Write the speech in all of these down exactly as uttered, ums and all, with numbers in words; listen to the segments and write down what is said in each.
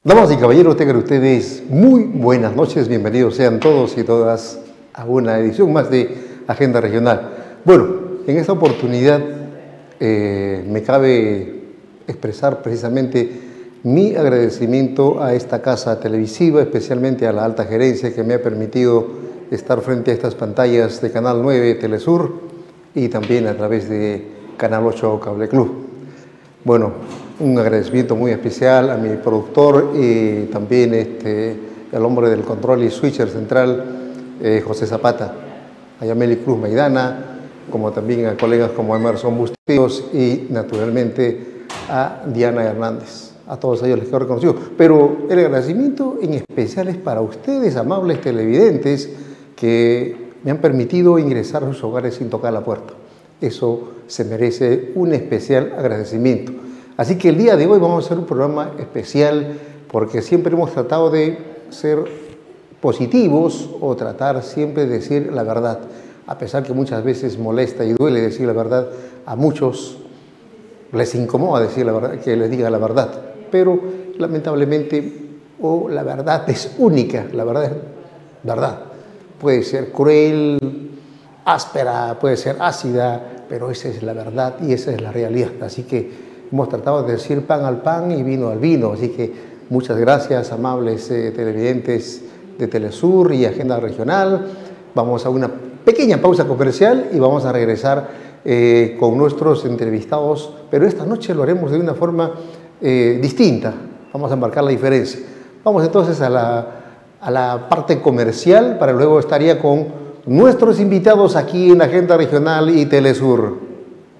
Damas y caballeros, tengan ustedes muy buenas noches, bienvenidos sean todos y todas a una edición más de Agenda Regional. Bueno, en esta oportunidad eh, me cabe expresar precisamente mi agradecimiento a esta casa televisiva, especialmente a la alta gerencia que me ha permitido estar frente a estas pantallas de Canal nueve Telesur y también a través de Canal ocho Cable Club. Bueno, un agradecimiento muy especial a mi productor y también este, el hombre del control y switcher central, eh, José Zapata, a Yameli Cruz Maidana, como también a colegas como Emerson Bustillos y naturalmente a Diana Hernández. A todos ellos les quedo reconocido. Pero el agradecimiento en especial es para ustedes, amables televidentes, que me han permitido ingresar a sus hogares sin tocar la puerta. Eso se merece un especial agradecimiento. Así que el día de hoy vamos a hacer un programa especial porque siempre hemos tratado de ser positivos o tratar siempre de decir la verdad. A pesar que muchas veces molesta y duele decir la verdad, a muchos les incomoda decir la verdad, que les diga la verdad. Pero lamentablemente, o oh, la verdad es única, la verdad es verdad. Puede ser cruel, áspera, puede ser ácida, pero esa es la verdad y esa es la realidad. Así que hemos tratado de decir pan al pan y vino al vino. Así que muchas gracias, amables eh, televidentes de Telesur y Agenda Regional. Vamos a una pequeña pausa comercial y vamos a regresar eh, con nuestros entrevistados, pero esta noche lo haremos de una forma eh, distinta. Vamos a marcar la diferencia. Vamos entonces a la, a la parte comercial para luego estaría con nuestros invitados aquí en Agenda Regional y Telesur.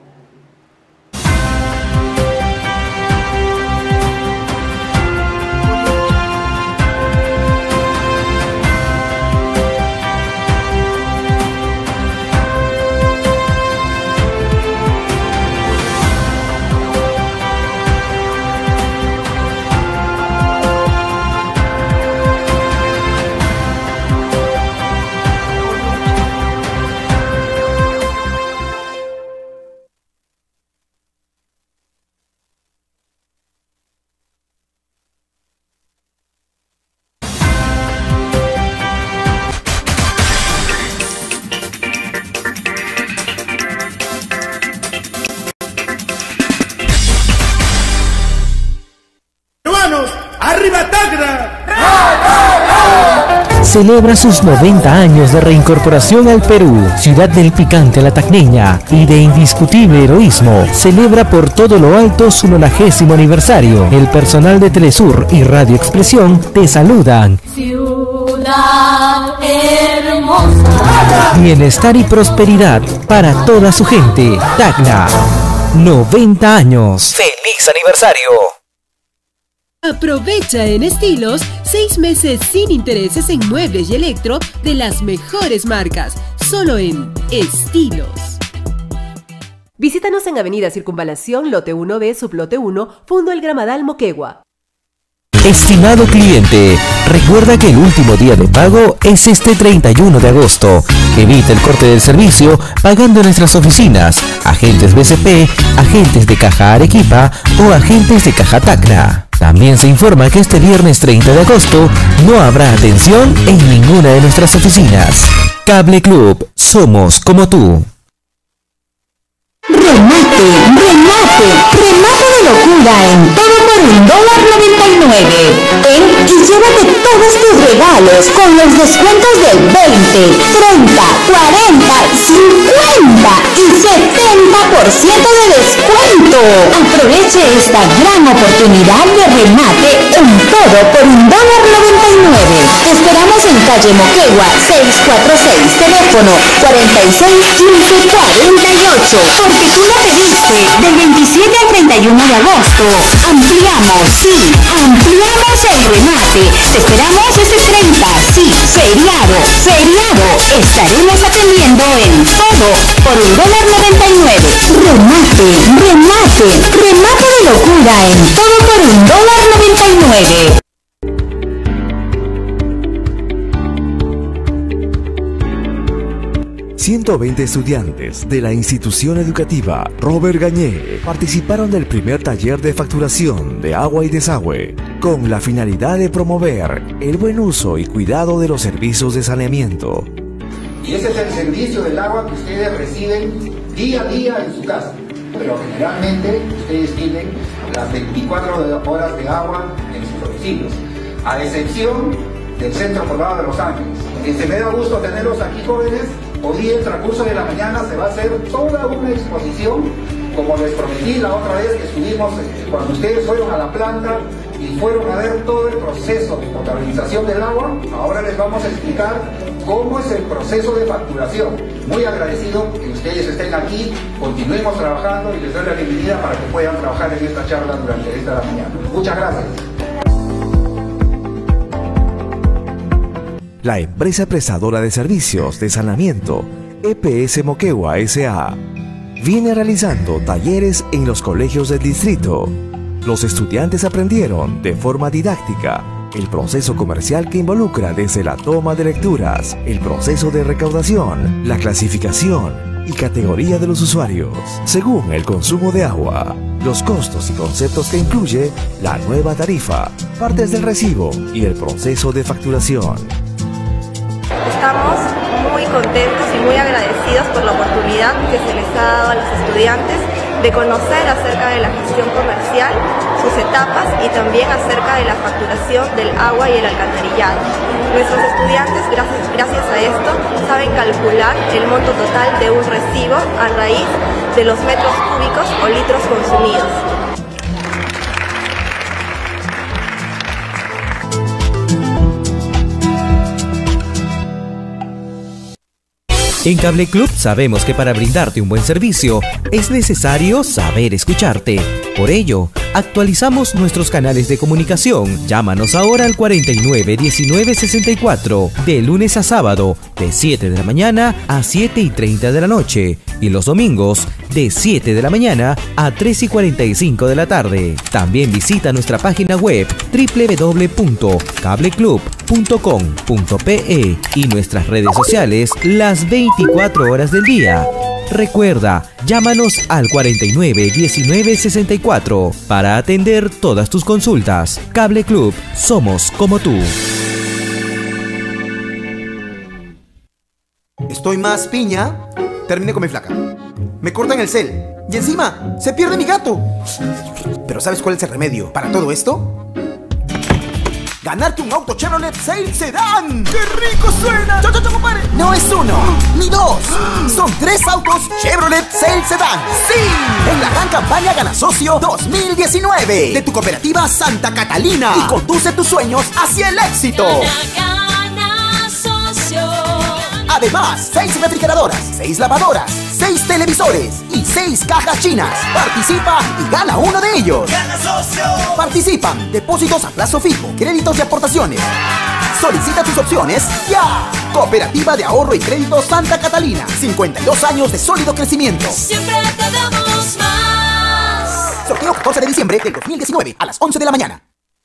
Celebra sus noventa años de reincorporación al Perú, ciudad del picante a la tacneña y de indiscutible heroísmo. Celebra por todo lo alto su nonagésimo aniversario. El personal de Telesur y Radio Expresión te saludan. Ciudad hermosa. Bienestar y prosperidad para toda su gente. Tacna, noventa años. ¡Feliz aniversario! Aprovecha en Estilos seis meses sin intereses en muebles y electro de las mejores marcas, solo en Estilos. Visítanos en Avenida Circunvalación, Lote uno B, Sublote uno, Fundo El Gramadal, Moquegua. Estimado cliente, recuerda que el último día de pago es este treinta y uno de agosto. Evita el corte del servicio pagando en nuestras oficinas, agentes B C P, agentes de Caja Arequipa o agentes de Caja Tacna. También se informa que este viernes treinta de agosto no habrá atención en ninguna de nuestras oficinas. Cable Club, somos como tú. Remate, remate, remate de locura en todo por un dólar noventa y nueve. Ven y llévate todos tus regalos con los descuentos del veinte, treinta, cuarenta, cincuenta y setenta por ciento de descuento. Aproveche esta gran oportunidad de remate en todo por un dólar noventa y nueve. Te esperamos en calle Moquegua seiscientos cuarenta y seis, teléfono cuarenta y seis, quince, cuarenta y ocho. Porque tú lo pediste del veintisiete al treinta y uno de agosto. Ampliamos, sí, ampliamos el remate. Te esperamos ese treinta, sí, feriado, feriado. Estaremos atendiendo en todo por un dólar noventa y nueve. Remate, remate, remate de locura en todo por un dólar noventa y nueve. ciento veinte estudiantes de la institución educativa Robert Gañé participaron del primer taller de facturación de agua y desagüe, con la finalidad de promover el buen uso y cuidado de los servicios de saneamiento. Y ese es el servicio del agua que ustedes reciben día a día en su casa. Pero generalmente ustedes tienen las veinticuatro horas de agua en sus domicilios, a excepción del Centro Poblado de Los Ángeles. Este, me da gusto tenerlos aquí, jóvenes. Hoy día, en el transcurso de la mañana, se va a hacer toda una exposición, como les prometí la otra vez que estuvimos, eh, cuando ustedes fueron a la planta y fueron a ver todo el proceso de potabilización del agua. Ahora les vamos a explicar cómo es el proceso de facturación. Muy agradecido que ustedes estén aquí, continuemos trabajando y les doy la bienvenida para que puedan trabajar en esta charla durante esta mañana. Muchas gracias. La empresa prestadora de servicios de saneamiento E P S Moquegua S A viene realizando talleres en los colegios del distrito. Los estudiantes aprendieron de forma didáctica el proceso comercial que involucra desde la toma de lecturas, el proceso de recaudación, la clasificación y categoría de los usuarios, según el consumo de agua, los costos y conceptos que incluye la nueva tarifa, partes del recibo y el proceso de facturación. Estamos muy contentos y muy agradecidos por la oportunidad que se les ha dado a los estudiantes de conocer acerca de la gestión comercial, sus etapas y también acerca de la facturación del agua y el alcantarillado. Nuestros estudiantes, gracias, gracias a esto, saben calcular el monto total de un recibo a raíz de los metros cúbicos o litros consumidos. En Cable Club sabemos que para brindarte un buen servicio es necesario saber escucharte. Por ello, actualizamos nuestros canales de comunicación. Llámanos ahora al cuarenta y nueve diecinueve sesenta y cuatro, de lunes a sábado, de siete de la mañana a siete y treinta de la noche, y los domingos, de siete de la mañana a tres y cuarenta y cinco de la tarde. También visita nuestra página web doble u doble u doble u punto cable club punto com punto pe y nuestras redes sociales las veinticuatro horas del día. Recuerda, llámanos al cuarenta y nueve diecinueve sesenta y cuatro para atender todas tus consultas. Cable Club, somos como tú. Estoy más piña. Terminé con mi flaca. Me cortan el cel. Y encima, se pierde mi gato. Pero ¿sabes cuál es el remedio para todo esto? ¡Ganarte un auto Chevrolet Sail Sedan! ¡Qué rico suena! ¡Chau, chau, chau, compadre! No es uno, ni dos. Son tres autos Chevrolet Sail Sedan. ¡Sí! En la gran campaña Gana Socio dos mil diecinueve de tu cooperativa Santa Catalina. Y conduce tus sueños hacia el éxito. Gana Socio. Además, seis refrigeradoras, seis lavadoras, seis televisores y seis cajas chinas. Participa y gana uno de ellos. Gana Socio. Participan depósitos a plazo fijo, créditos y aportaciones. Solicita tus opciones ya. Cooperativa de Ahorro y Crédito Santa Catalina. cincuenta y dos años de sólido crecimiento. Siempre te damos más. Sorteo catorce de diciembre del dos mil diecinueve a las once de la mañana.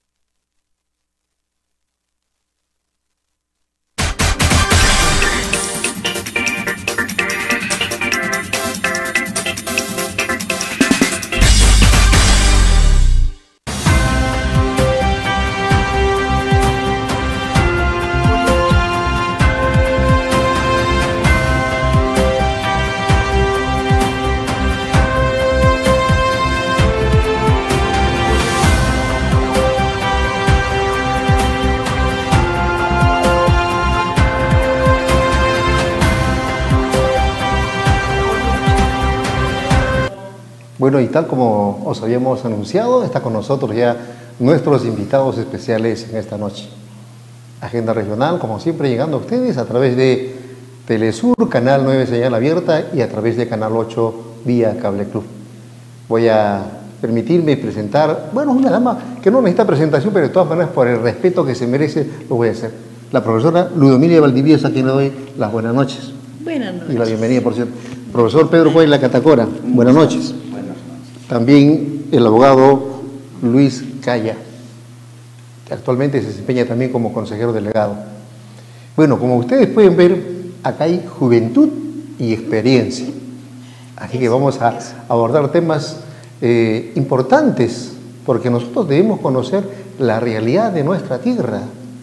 Bueno, y tal como os habíamos anunciado, está con nosotros ya nuestros invitados especiales en esta noche. Agenda regional, como siempre, llegando a ustedes a través de Telesur, Canal nueve Señal Abierta y a través de Canal ocho vía Cable Club. Voy a permitirme presentar, bueno, una dama que no necesita presentación, pero de todas maneras, por el respeto que se merece, lo voy a hacer. La profesora Ludomilia Valdivieso, a quien le doy las buenas noches. Buenas noches. Y la bienvenida, por cierto. Profesor Pedro Cuayla Catacora, buenas noches. También el abogado Luis Calla, que actualmente se desempeña también como consejero delegado. Bueno, como ustedes pueden ver, acá hay juventud y experiencia. Así que vamos a abordar temas eh, importantes, porque nosotros debemos conocer la realidad de nuestra tierra.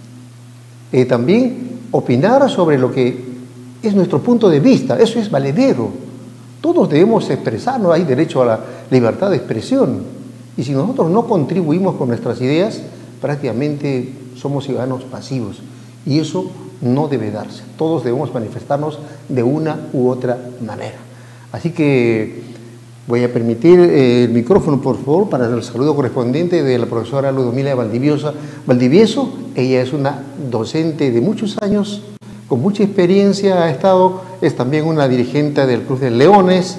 Eh, también opinar sobre lo que es nuestro punto de vista, eso es valedero. Todos debemos expresarnos, hay derecho a la libertad de expresión. Y si nosotros no contribuimos con nuestras ideas, prácticamente somos ciudadanos pasivos. Y eso no debe darse. Todos debemos manifestarnos de una u otra manera. Así que voy a permitir eh, el micrófono, por favor, para el saludo correspondiente de la profesora Ludomilia Valdiviosa. Valdivieso. Ella es una docente de muchos años, con mucha experiencia, ha estado, es también una dirigente del Club de Leones,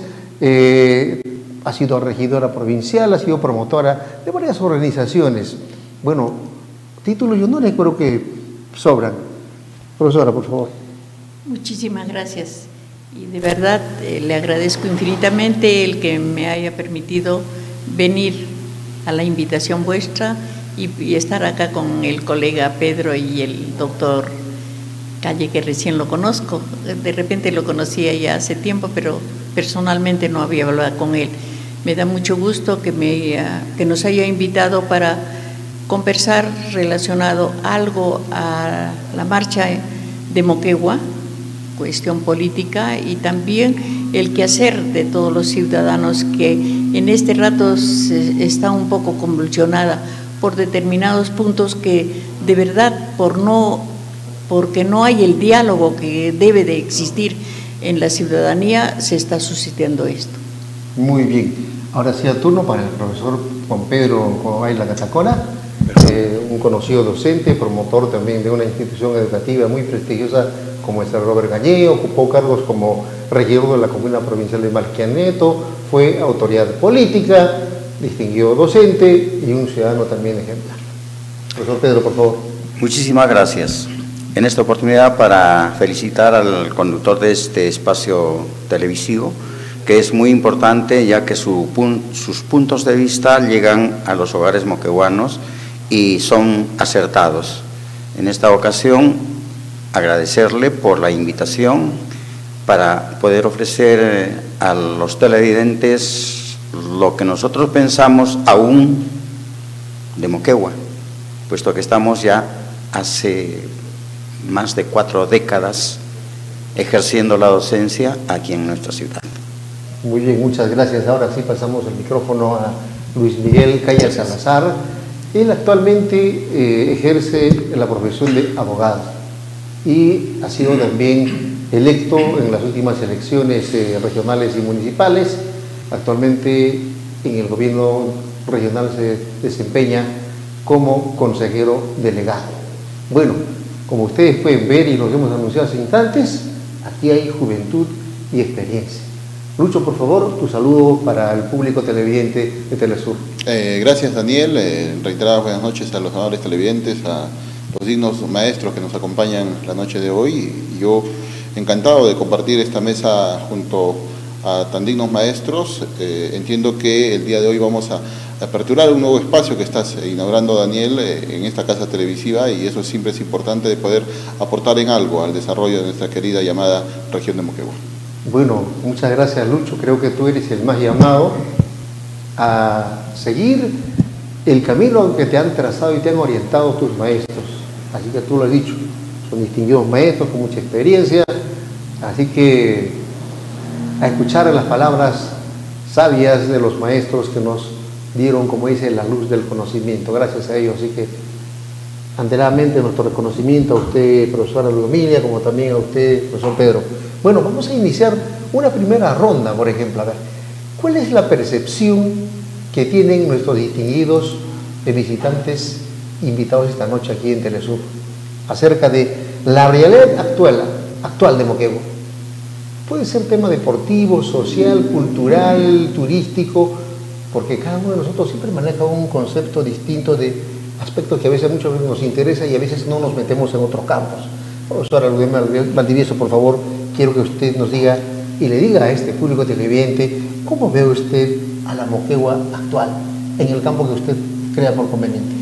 eh, ha sido regidora provincial, ha sido promotora de varias organizaciones. Bueno, títulos y honores creo que sobran. Profesora, por favor. Muchísimas gracias. Y de verdad eh, le agradezco infinitamente el que me haya permitido venir a la invitación vuestra y, y estar acá con el colega Pedro y el doctor Calle, que recién lo conozco. De repente lo conocía ya hace tiempo, pero personalmente no había hablado con él. Me da mucho gusto que, me, que nos haya invitado para conversar relacionado algo a la marcha de Moquegua, cuestión política, y también el quehacer de todos los ciudadanos que en este rato se, está un poco convulsionada por determinados puntos que de verdad por no, porque no hay el diálogo que debe de existir en la ciudadanía, se está suscitando esto. Muy bien. Ahora sí, a turno para el profesor Juan Pedro Cobaila Catacora, eh, un conocido docente, promotor también de una institución educativa muy prestigiosa como es el Robert Gañé, ocupó cargos como regidor de la Comuna Provincial de Marquianeto, fue autoridad política, distinguido docente y un ciudadano también ejemplar. Profesor Pedro, por favor. Muchísimas gracias. En esta oportunidad para felicitar al conductor de este espacio televisivo, que es muy importante ya que su pun sus puntos de vista llegan a los hogares moqueguanos y son acertados. En esta ocasión, agradecerle por la invitación para poder ofrecer a los televidentes lo que nosotros pensamos aún de Moquegua, puesto que estamos ya hace más de cuatro décadas ejerciendo la docencia aquí en nuestra ciudad. Muy bien, muchas gracias. Ahora sí pasamos el micrófono a Luis Miguel Calle Salazar. Él actualmente eh, ejerce la profesión de abogado y ha sido también electo en las últimas elecciones eh, regionales y municipales. Actualmente en el gobierno regional se desempeña como consejero delegado. Bueno, como ustedes pueden ver y nos hemos anunciado hace instantes, aquí hay juventud y experiencia. Lucho, por favor, tu saludo para el público televidente de Telesur. Eh, gracias, Daniel. Eh, reiteradas buenas noches a los amables televidentes, a los dignos maestros que nos acompañan la noche de hoy. Y yo encantado de compartir esta mesa junto a tan dignos maestros. Eh, entiendo que el día de hoy vamos a aperturar un nuevo espacio que estás inaugurando, Daniel, eh, en esta casa televisiva, y eso siempre es importante, de poder aportar en algo al desarrollo de nuestra querida llamada región de Moquegua. Bueno, muchas gracias, Lucho. Creo que tú eres el más llamado a seguir el camino que te han trazado y te han orientado tus maestros. Así que tú lo has dicho, son distinguidos maestros con mucha experiencia, así que a escuchar las palabras sabias de los maestros que nos dieron, como dice, la luz del conocimiento. Gracias a ellos. Así que anteriormente nuestro reconocimiento a usted, profesora Ludomilia, como también a usted, profesor Pedro. Bueno, vamos a iniciar una primera ronda, por ejemplo. A ver, ¿cuál es la percepción que tienen nuestros distinguidos visitantes invitados esta noche aquí en Telesur acerca de la realidad actual, actual de Moquegua? Puede ser tema deportivo, social, cultural, turístico, porque cada uno de nosotros siempre maneja un concepto distinto de aspectos que a veces muchas veces nos interesa y a veces no nos metemos en otros campos. Profesora Valdivieso, por favor, quiero que usted nos diga y le diga a este público televidente cómo ve usted a la Moquegua actual en el campo que usted crea por conveniente.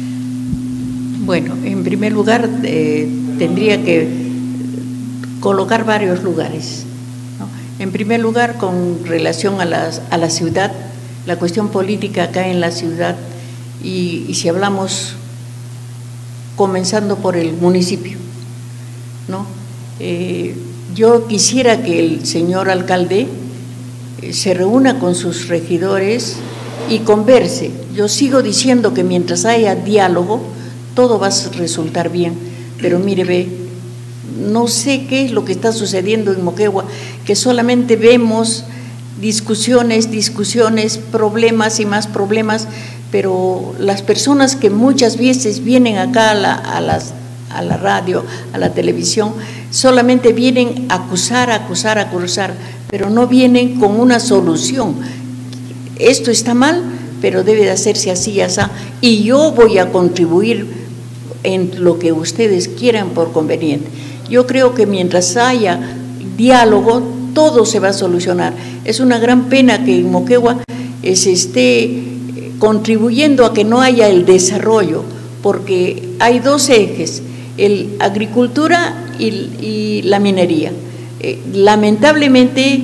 Bueno, en primer lugar eh, tendría que colocar varios lugares, ¿no? En primer lugar, con relación a la, a la ciudad, la cuestión política acá en la ciudad, y, y si hablamos comenzando por el municipio, ¿no? Eh, yo quisiera que el señor alcalde eh, se reúna con sus regidores y converse. Yo sigo diciendo que mientras haya diálogo, todo va a resultar bien, pero mire, ve, no sé qué es lo que está sucediendo en Moquegua, que solamente vemos discusiones, discusiones, problemas y más problemas, pero las personas que muchas veces vienen acá a la, a las, a la radio, a la televisión, solamente vienen a acusar, a acusar, a acusar, pero no vienen con una solución. Esto está mal, pero debe de hacerse así y así, y yo voy a contribuir en lo que ustedes quieran por conveniente. Yo creo que mientras haya diálogo, todo se va a solucionar. Es una gran pena que en Moquegua eh, se esté contribuyendo a que no haya el desarrollo, porque hay dos ejes, el agricultura y, y la minería. Eh, lamentablemente,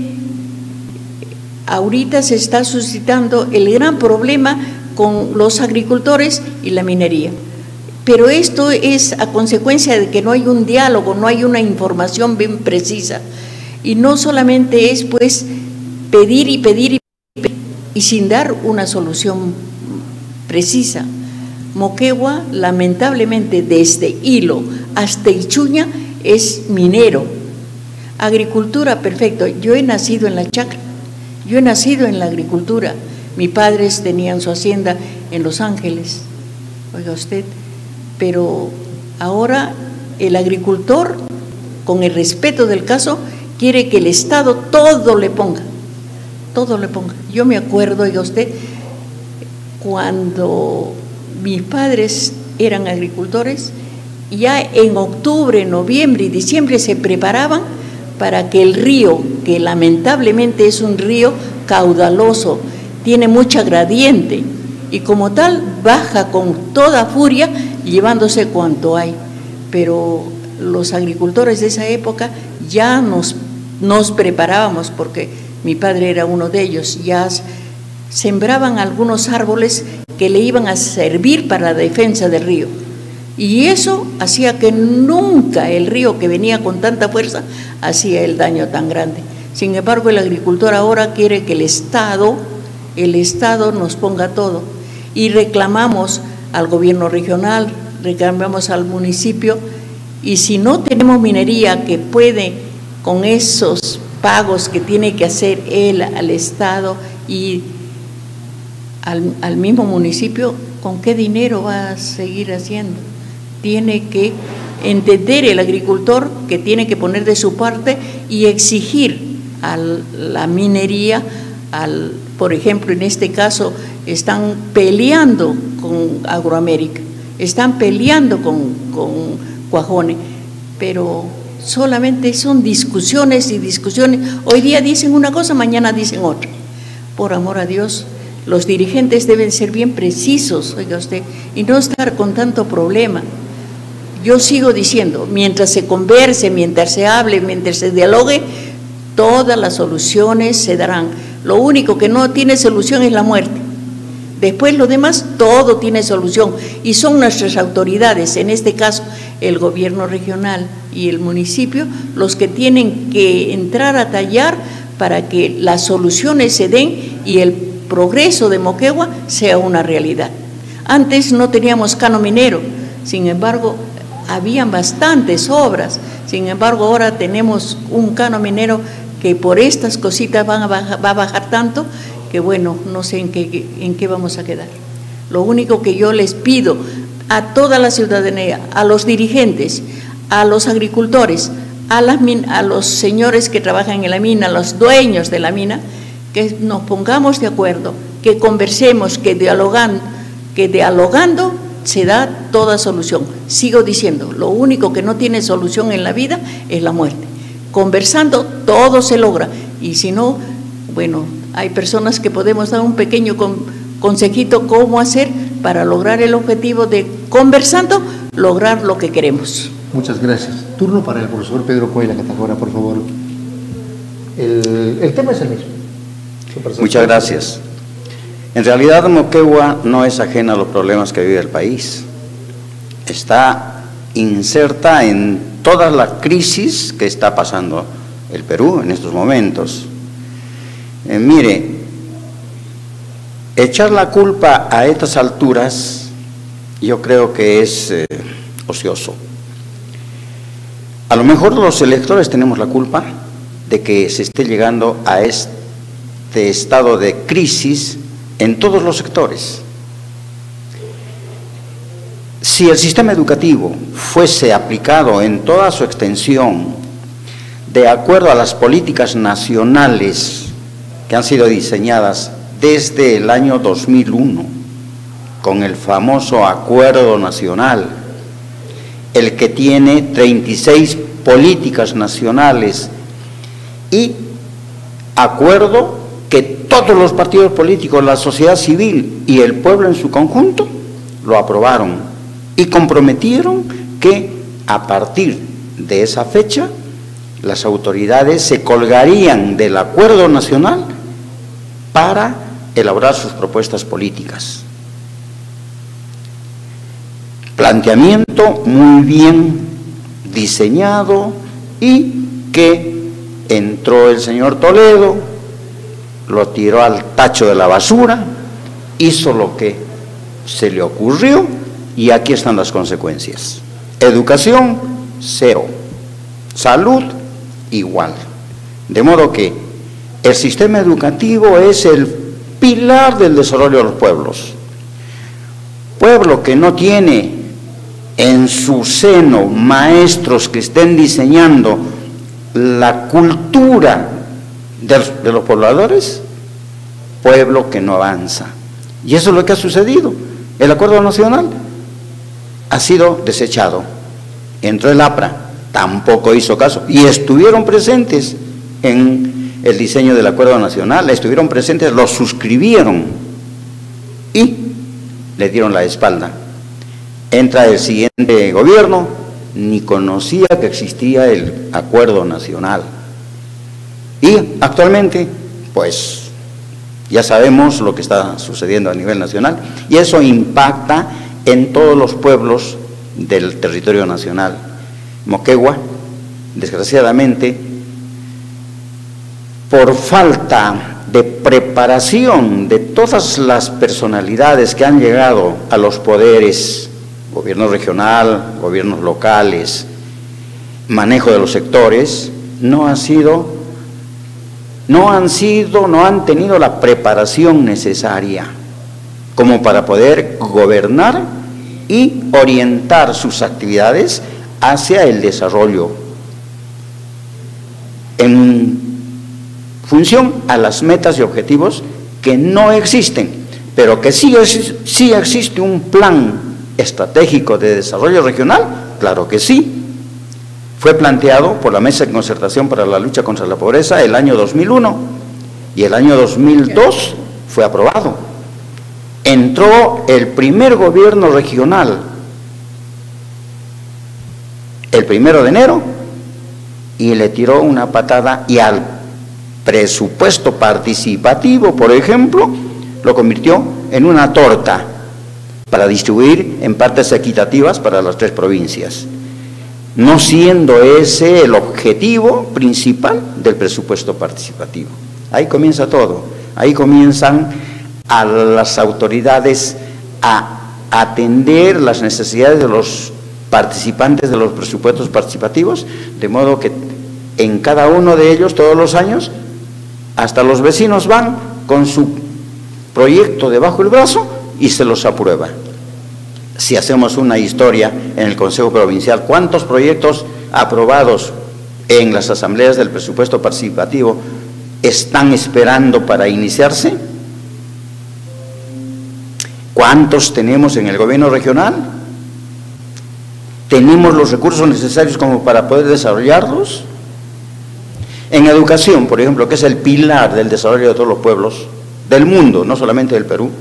ahorita se está suscitando el gran problema con los agricultores y la minería. Pero esto es a consecuencia de que no hay un diálogo, no hay una información bien precisa. Y no solamente es pues pedir y pedir y pedir y sin dar una solución precisa. Moquegua, lamentablemente, desde Hilo hasta Ichuña es minero. Agricultura, perfecto. Yo he nacido en la chacra, yo he nacido en la agricultura. Mis padres tenían su hacienda en Los Ángeles, oiga usted. Pero ahora el agricultor, con el respeto del caso, quiere que el Estado todo le ponga, todo le ponga. Yo me acuerdo, oiga usted, cuando mis padres eran agricultores, ya en octubre, noviembre y diciembre se preparaban para que el río, que lamentablemente es un río caudaloso, tiene mucha gradiente, y como tal baja con toda furia llevándose cuanto hay. Pero los agricultores de esa época ya nos, nos preparábamos, porque mi padre era uno de ellos, ya sembraban algunos árboles que le iban a servir para la defensa del río, y eso hacía que nunca el río, que venía con tanta fuerza, hacía el daño tan grande. Sin embargo, el agricultor ahora quiere que el Estado, el Estado nos ponga todo, y reclamamos al gobierno regional, reclamamos al municipio, y si no tenemos minería que puede, con esos pagos que tiene que hacer él al Estado y al, al mismo municipio, ¿con qué dinero va a seguir haciendo? Tiene que entender el agricultor que tiene que poner de su parte y exigir a la minería, al, por ejemplo, en este caso, están peleando con Agroamérica, están peleando con, con Cuajone, pero solamente son discusiones y discusiones. Hoy día dicen una cosa, mañana dicen otra. Por amor a Dios, los dirigentes deben ser bien precisos, oiga usted, y no estar con tanto problema. Yo sigo diciendo, mientras se converse, mientras se hable, mientras se dialogue, todas las soluciones se darán. Lo único que no tiene solución es la muerte. Después lo demás, todo tiene solución, y son nuestras autoridades, en este caso el gobierno regional y el municipio, los que tienen que entrar a tallar para que las soluciones se den y el progreso de Moquegua sea una realidad. Antes no teníamos cano minero, sin embargo, habían bastantes obras, sin embargo, ahora tenemos un cano minero que por estas cositas van a bajar, va a bajar tanto, que bueno, no sé en qué, en qué vamos a quedar. Lo único que yo les pido a toda la ciudadanía, a los dirigentes, a los agricultores, a, las, a los señores que trabajan en la mina, a los dueños de la mina, que nos pongamos de acuerdo, que conversemos, que dialogando, que dialogando se da toda solución. Sigo diciendo, lo único que no tiene solución en la vida es la muerte. Conversando todo se logra, y si no, bueno, hay personas que podemos dar un pequeño con, consejito cómo hacer para lograr el objetivo de, conversando, lograr lo que queremos. Muchas gracias. Turno para el profesor Pedro Cuellar Catacora, por favor. el, el tema es el mismo. Muchas gracias. En realidad, Moquegua no es ajena a los problemas que vive el país. Está inserta en toda la crisis que está pasando el Perú en estos momentos. Eh, mire, echar la culpa a estas alturas yo creo que es eh, ocioso. A lo mejor los electores tenemos la culpa de que se esté llegando a este estado de crisis en todos los sectores. Si el sistema educativo fuese aplicado en toda su extensión, de acuerdo a las políticas nacionales que han sido diseñadas desde el año dos mil uno, con el famoso Acuerdo Nacional, el que tiene treinta y seis políticas nacionales y acuerdo que todos los partidos políticos, la sociedad civil y el pueblo en su conjunto lo aprobaron y comprometieron que a partir de esa fecha las autoridades se colgarían del Acuerdo Nacional para elaborar sus propuestas políticas. Planteamiento muy bien diseñado y que entró el señor Toledo, lo tiró al tacho de la basura, hizo lo que se le ocurrió y aquí están las consecuencias. Educación, cero. Salud, igual. De modo que el sistema educativo es el pilar del desarrollo de los pueblos. Pueblo que no tiene en su seno maestros que estén diseñando la cultura de los, de los pobladores, pueblo que no avanza. Y eso es lo que ha sucedido. El Acuerdo Nacional ha sido desechado. Entró el APRA, tampoco hizo caso, y estuvieron presentes en el diseño del Acuerdo Nacional, estuvieron presentes, lo suscribieron y le dieron la espalda. Entra el siguiente gobierno, ni conocía que existía el Acuerdo Nacional. Y actualmente, pues, ya sabemos lo que está sucediendo a nivel nacional, y eso impacta en todos los pueblos del territorio nacional. Moquegua, desgraciadamente, por falta de preparación de todas las personalidades que han llegado a los poderes, gobierno regional, gobiernos locales, manejo de los sectores, no ha sido, no han sido, no han tenido la preparación necesaria como para poder gobernar y orientar sus actividades hacia el desarrollo en función a las metas y objetivos que no existen, pero que sí, sí existe un plan estratégico de desarrollo regional, claro que sí. Fue planteado por la Mesa de Concertación para la Lucha contra la Pobreza el año dos mil uno y el año dos mil dos fue aprobado. Entró el primer gobierno regional el primero de enero y le tiró una patada y al presupuesto participativo, por ejemplo, lo convirtió en una torta para distribuir en partes equitativas para las tres provincias, no siendo ese el objetivo principal del presupuesto participativo. Ahí comienza todo, ahí comienzan a las autoridades a atender las necesidades de los participantes de los presupuestos participativos, de modo que en cada uno de ellos, todos los años, hasta los vecinos van con su proyecto debajo del brazo y se los aprueba. Si hacemos una historia en el Consejo Provincial, ¿cuántos proyectos aprobados en las asambleas del presupuesto participativo están esperando para iniciarse? ¿Cuántos tenemos en el gobierno regional? ¿Tenemos los recursos necesarios como para poder desarrollarlos? En educación, por ejemplo, que es el pilar del desarrollo de todos los pueblos del mundo, no solamente del Perú,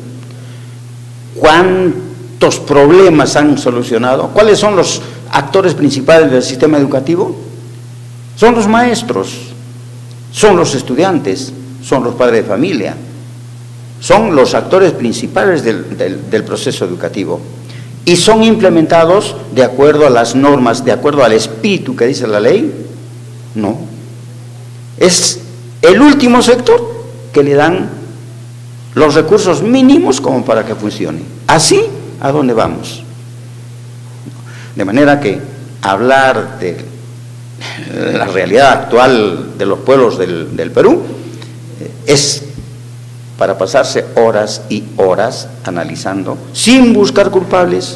¿cuántos problemas han solucionado? ¿Cuáles son los actores principales del sistema educativo? Son los maestros. son los estudiantes, son los padres de familia, son los actores principales del, del, del proceso educativo y son implementados de acuerdo a las normas, de acuerdo al espíritu que dice la ley. No, es el último sector que le dan los recursos mínimos como para que funcione. Así, ¿a dónde vamos? De manera que hablar de la realidad actual de los pueblos del, del Perú es para pasarse horas y horas analizando, sin buscar culpables,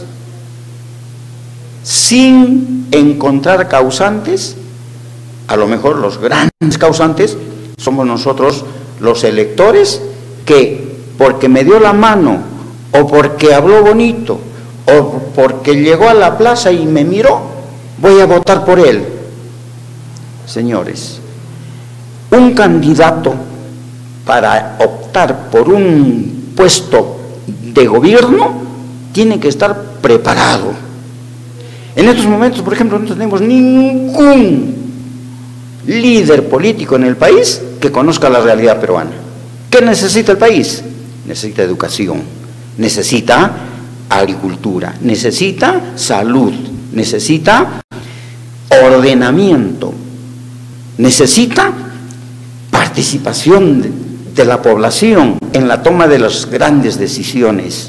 sin encontrar causantes. A lo mejor los grandes causantes somos nosotros los electores, que porque me dio la mano o porque habló bonito o porque llegó a la plaza y me miró, voy a votar por él. Señores, un candidato para optar por un puesto de gobierno tiene que estar preparado. En estos momentos, por ejemplo, no tenemos ningún líder político en el país que conozca la realidad peruana. ¿Qué necesita el país? Necesita educación, necesita agricultura, necesita salud, necesita ordenamiento, necesita participación de, de la población en la toma de las grandes decisiones.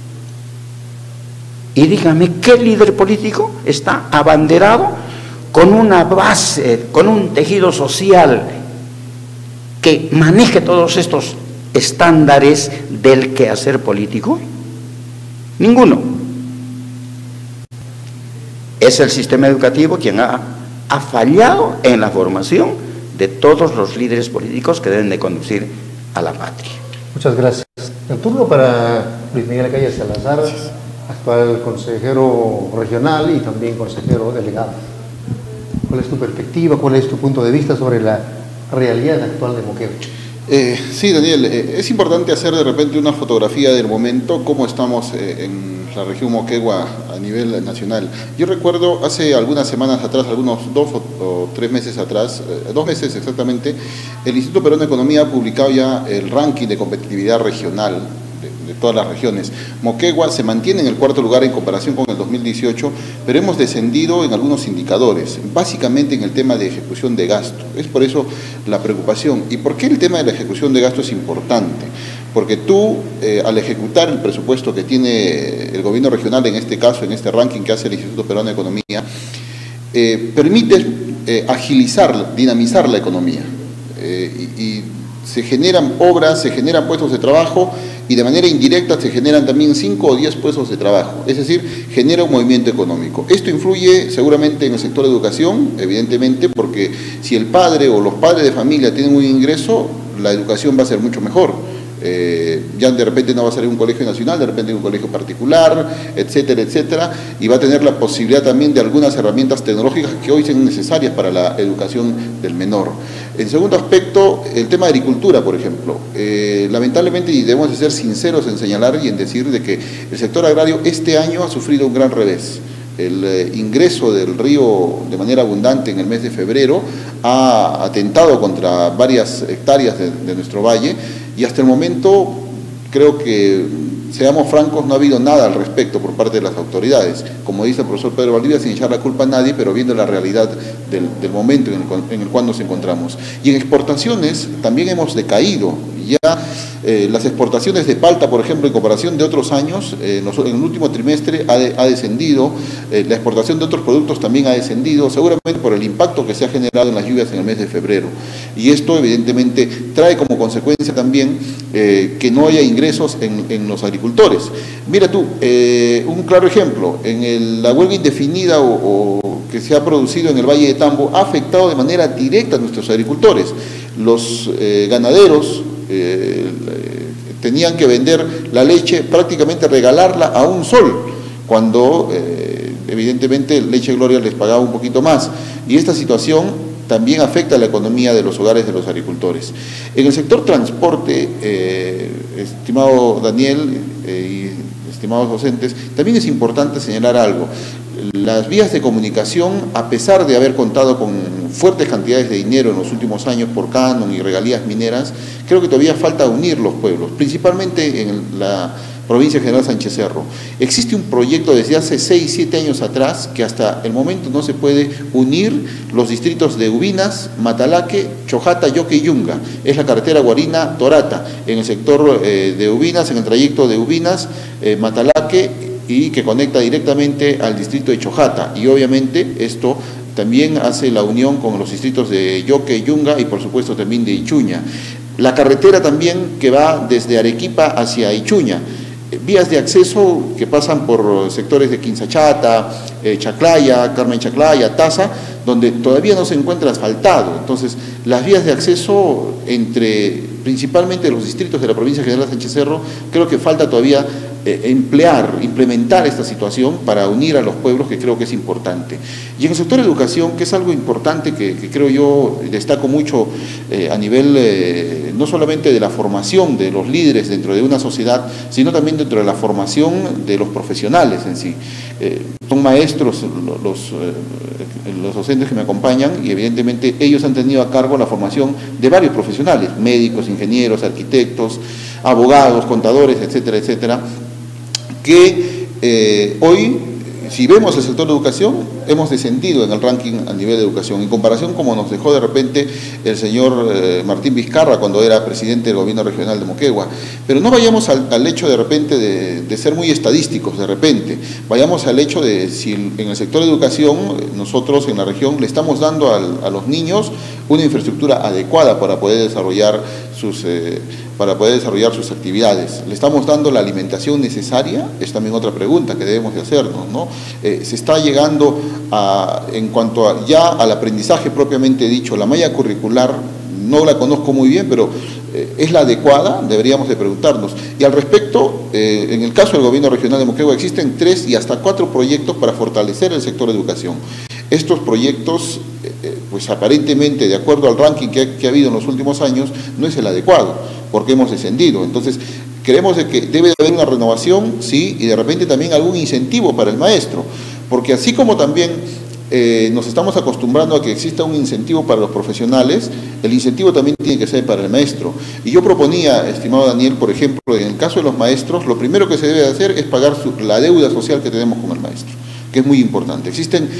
Y dígame, ¿qué líder político está abanderado con una base, con un tejido social que maneje todos estos estándares del quehacer político? Ninguno. Es el sistema educativo quien ha, ha fallado en la formación de todos los líderes políticos que deben de conducir a la patria. Muchas gracias. El turno para Luis Miguel Calle Salazar, actual consejero regional y también consejero delegado. ¿Cuál es tu perspectiva, cuál es tu punto de vista sobre la realidad actual de Moquegua? Eh, sí, Daniel, eh, es importante hacer de repente una fotografía del momento, cómo estamos eh, en la región Moquegua a nivel nacional. Yo recuerdo hace algunas semanas atrás, algunos dos o, o tres meses atrás, eh, dos meses exactamente, el Instituto Peruano de Economía ha publicado ya el ranking de competitividad regional de, de todas las regiones. Moquegua se mantiene en el cuarto lugar en comparación con el dos mil dieciocho, pero hemos descendido en algunos indicadores, básicamente en el tema de ejecución de gasto. Es por eso la preocupación. ¿Y por qué el tema de la ejecución de gasto es importante? Porque tú, eh, al ejecutar el presupuesto que tiene el gobierno regional, en este caso, en este ranking que hace el Instituto Peruano de Economía, eh, permites eh, agilizar, dinamizar la economía. Eh, y, y se generan obras, se generan puestos de trabajo y de manera indirecta se generan también cinco o diez puestos de trabajo, es decir, genera un movimiento económico. Esto influye seguramente en el sector de educación, evidentemente, porque si el padre o los padres de familia tienen un ingreso, la educación va a ser mucho mejor. Eh, ya de repente no va a ser un colegio nacional, de repente un colegio particular, etcétera, etcétera, y va a tener la posibilidad también de algunas herramientas tecnológicas que hoy son necesarias para la educación del menor. En segundo aspecto, el tema de agricultura, por ejemplo. Eh, lamentablemente, y debemos de ser sinceros en señalar y en decir de que el sector agrario este año ha sufrido un gran revés. El eh, ingreso del río de manera abundante en el mes de febrero ha atentado contra varias hectáreas de, de nuestro valle y hasta el momento, creo que, seamos francos, no ha habido nada al respecto por parte de las autoridades. Como dice el profesor Pedro Valdivia, sin echar la culpa a nadie, pero viendo la realidad del, del momento en el, en el cual nos encontramos. Y en exportaciones también hemos decaído. Ya eh, las exportaciones de palta, por ejemplo, en comparación de otros años, eh, en el último trimestre ha, de, ha descendido, eh, la exportación de otros productos también ha descendido, seguramente por el impacto que se ha generado en las lluvias en el mes de febrero. Y esto evidentemente trae como consecuencia también eh, que no haya ingresos en, en los agricultores. Mira tú, eh, un claro ejemplo, en el, la huelga indefinida o, o que se ha producido en el Valle de Tambo ha afectado de manera directa a nuestros agricultores. Los eh, ganaderos Eh, tenían que vender la leche, prácticamente regalarla a un sol, cuando eh, evidentemente Leche Gloria les pagaba un poquito más. Y esta situación también afecta a la economía de los hogares de los agricultores. En el sector transporte, eh, estimado Daniel eh, y estimados docentes, también es importante señalar algo. Las vías de comunicación, a pesar de haber contado con fuertes cantidades de dinero en los últimos años por canon y regalías mineras, creo que todavía falta unir los pueblos, principalmente en la provincia General Sánchez Cerro. Existe un proyecto desde hace seis, siete años atrás que hasta el momento no se puede unir los distritos de Ubinas, Matalaque, Chojata, Yoque y Yunga. Es la carretera Guarina-Torata, en el sector eh, de Ubinas, en el trayecto de Ubinas, eh, Matalaque, y que conecta directamente al distrito de Chojata. Y obviamente esto también hace la unión con los distritos de Yoque, Yunga y por supuesto también de Ichuña. La carretera también que va desde Arequipa hacia Ichuña. Vías de acceso que pasan por sectores de Quinzachata, eh, Chaclaya, Carmen Chaclaya, Taza, donde todavía no se encuentra asfaltado. Entonces, las vías de acceso entre principalmente los distritos de la provincia General Sánchez Cerro, creo que falta todavía eh, emplear, implementar esta situación para unir a los pueblos, que creo que es importante. Y en el sector de educación, que es algo importante que, que creo yo destaco mucho eh, a nivel eh, no solamente de la formación de los líderes dentro de una sociedad, sino también dentro de la formación de los profesionales en sí. Eh, son maestros los, eh, los docentes que me acompañan y evidentemente ellos han tenido a cargo la formación de varios profesionales, médicos, ingenieros, arquitectos, abogados, contadores, etcétera, etcétera, que eh, hoy, si vemos el sector de educación, hemos descendido en el ranking a nivel de educación, en comparación como nos dejó de repente el señor eh, Martín Vizcarra cuando era presidente del gobierno regional de Moquegua. Pero no vayamos al, al hecho de repente de, de ser muy estadísticos, de repente, vayamos al hecho de si en el sector de educación nosotros en la región le estamos dando al, a los niños una infraestructura adecuada para poder desarrollar sus... Eh, para poder desarrollar sus actividades. ¿Le estamos dando la alimentación necesaria? Es también otra pregunta que debemos de hacernos, ¿no? Eh, se está llegando a, en cuanto a, ya al aprendizaje propiamente dicho, la malla curricular, no la conozco muy bien, pero eh, ¿es la adecuada? Deberíamos de preguntarnos. Y al respecto, eh, en el caso del gobierno regional de Moquegua existen tres y hasta cuatro proyectos para fortalecer el sector de educación. Estos proyectos, eh, pues aparentemente, de acuerdo al ranking que ha, que ha habido en los últimos años, no es el adecuado, porque hemos descendido. Entonces, creemos de que debe haber una renovación, sí, y de repente también algún incentivo para el maestro, porque así como también eh, nos estamos acostumbrando a que exista un incentivo para los profesionales, el incentivo también tiene que ser para el maestro. Y yo proponía, estimado Daniel, por ejemplo, en el caso de los maestros, lo primero que se debe hacer es pagar su, la deuda social que tenemos con el maestro, que es muy importante. Existen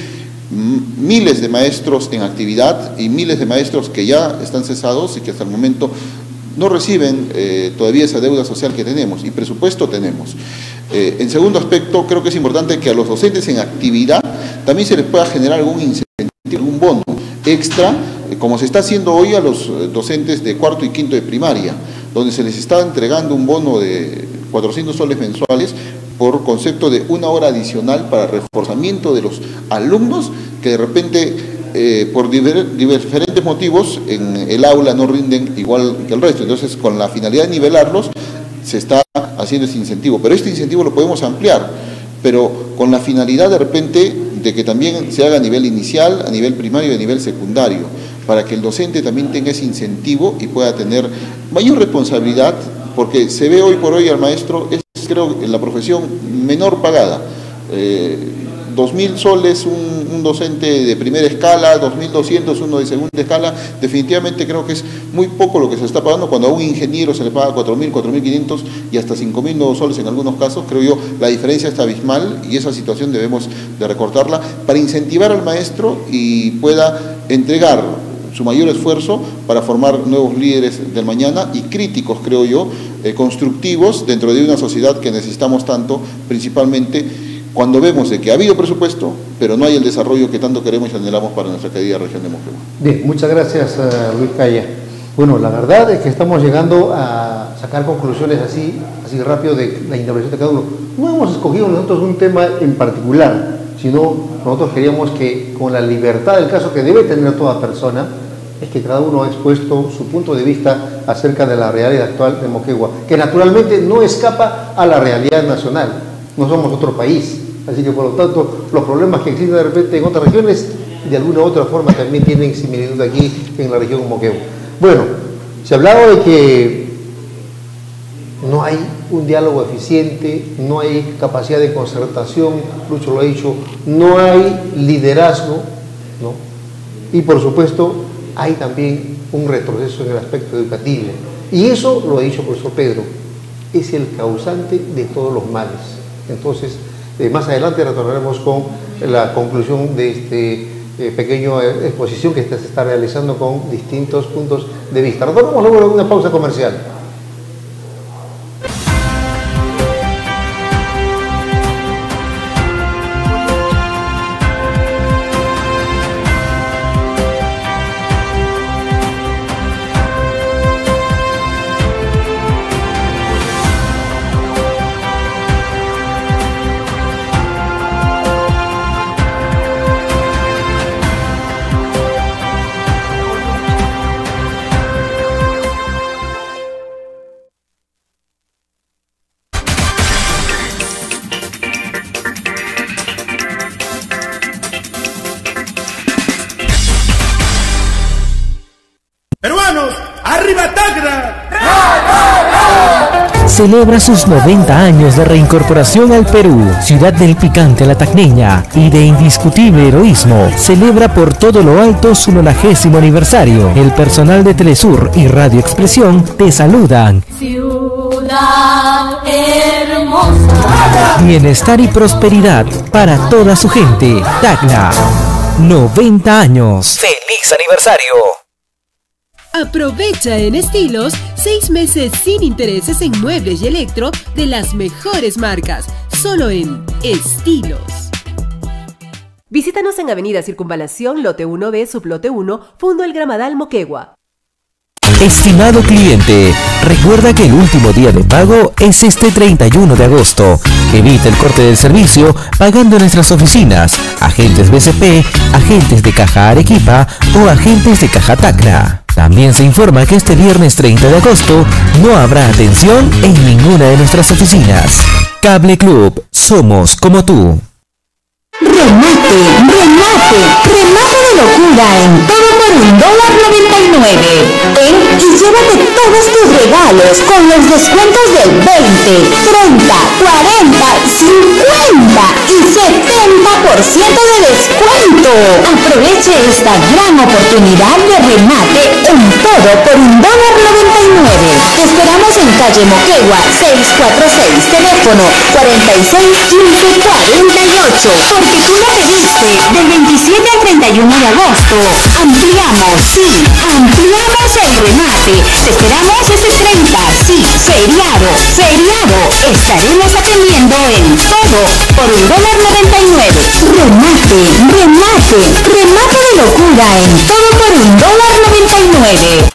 miles de maestros en actividad y miles de maestros que ya están cesados y que hasta el momento no reciben eh, todavía esa deuda social que tenemos, y presupuesto tenemos. Eh, en segundo aspecto, creo que es importante que a los docentes en actividad también se les pueda generar algún incentivo, algún bono extra, eh, como se está haciendo hoy a los docentes de cuarto y quinto de primaria, donde se les está entregando un bono de cuatrocientos soles mensuales por concepto de una hora adicional para reforzamiento de los alumnos que de repente Eh, por diver, diferentes motivos en el aula no rinden igual que el resto. Entonces, con la finalidad de nivelarlos, se está haciendo ese incentivo. Pero este incentivo lo podemos ampliar, pero con la finalidad de repente de que también se haga a nivel inicial, a nivel primario y a nivel secundario, para que el docente también tenga ese incentivo y pueda tener mayor responsabilidad, porque se ve hoy por hoy al maestro, es creo la profesión menor pagada. Eh, dos mil soles un, un docente de primera escala, dos mil doscientos uno de segunda escala, definitivamente creo que es muy poco lo que se está pagando, cuando a un ingeniero se le paga cuatro mil, cuatro mil quinientos y hasta cinco mil nuevos soles en algunos casos. Creo yo la diferencia está abismal y esa situación debemos de recortarla para incentivar al maestro y pueda entregar su mayor esfuerzo para formar nuevos líderes del mañana y críticos, creo yo, eh, constructivos dentro de una sociedad que necesitamos tanto, principalmente cuando vemos de que ha habido presupuesto, pero no hay el desarrollo que tanto queremos y anhelamos para nuestra querida región de Moquegua. Bien, muchas gracias, uh, Luis Calla. Bueno, la verdad es que estamos llegando a sacar conclusiones así, así rápido de la intervención de cada uno. No hemos escogido nosotros un tema en particular, sino nosotros queríamos que con la libertad del caso que debe tener toda persona, es que cada uno ha expuesto su punto de vista acerca de la realidad actual de Moquegua, que naturalmente no escapa a la realidad nacional. No somos otro país, así que por lo tanto los problemas que existen de repente en otras regiones de alguna u otra forma también tienen similitud aquí en la región Moquegua. Bueno, se hablaba de que no hay un diálogo eficiente, no hay capacidad de concertación, Lucho lo ha dicho, no hay liderazgo, ¿no? Y por supuesto hay también un retroceso en el aspecto educativo. Y eso, lo ha dicho el profesor Pedro, es el causante de todos los males. Entonces, eh, más adelante retornaremos con la conclusión de este eh, pequeño exposición que se está realizando con distintos puntos de vista. Retornamos luego de una pausa comercial. Celebra sus noventa años de reincorporación al Perú, ciudad del picante a la tacneña y de indiscutible heroísmo. Celebra por todo lo alto su nonagésimo aniversario. El personal de Telesur y Radio Expresión te saludan. Ciudad hermosa. Bienestar y prosperidad para toda su gente. Tacna, noventa años. ¡Feliz aniversario! Aprovecha en Estilos seis meses sin intereses en muebles y electro de las mejores marcas, solo en Estilos. Visítanos en Avenida Circunvalación, lote uno B, sublote uno, Fundo El Gramadal, Moquegua. Estimado cliente, recuerda que el último día de pago es este treinta y uno de agosto. Evita el corte del servicio pagando en nuestras oficinas, agentes B C P, agentes de Caja Arequipa o agentes de Caja Tacna. También se informa que este viernes treinta de agosto no habrá atención en ninguna de nuestras oficinas. Cable Club, somos como tú. Remate, remate, remate de locura en todo por un dólar noventa y nueve. Ven y llévate todos tus regalos con los descuentos del veinte, treinta, cuarenta, cincuenta y setenta por ciento de descuento. Aproveche esta gran oportunidad de remate en todo por un dólar noventa y nueve. Te esperamos en calle Moquegua seiscientos cuarenta y seis, teléfono cuarenta y seis, quince, cuarenta y ocho. Porque tú lo pediste del veintisiete al treinta y uno de agosto. Ampliamos, sí, ampliamos el remate. Te esperamos ese treinta, sí, feriado, feriado. Estaremos atendiendo en todo por un dólar noventa y nueve. Remate, remate, remate de locura en todo por un dólar noventa y nueve.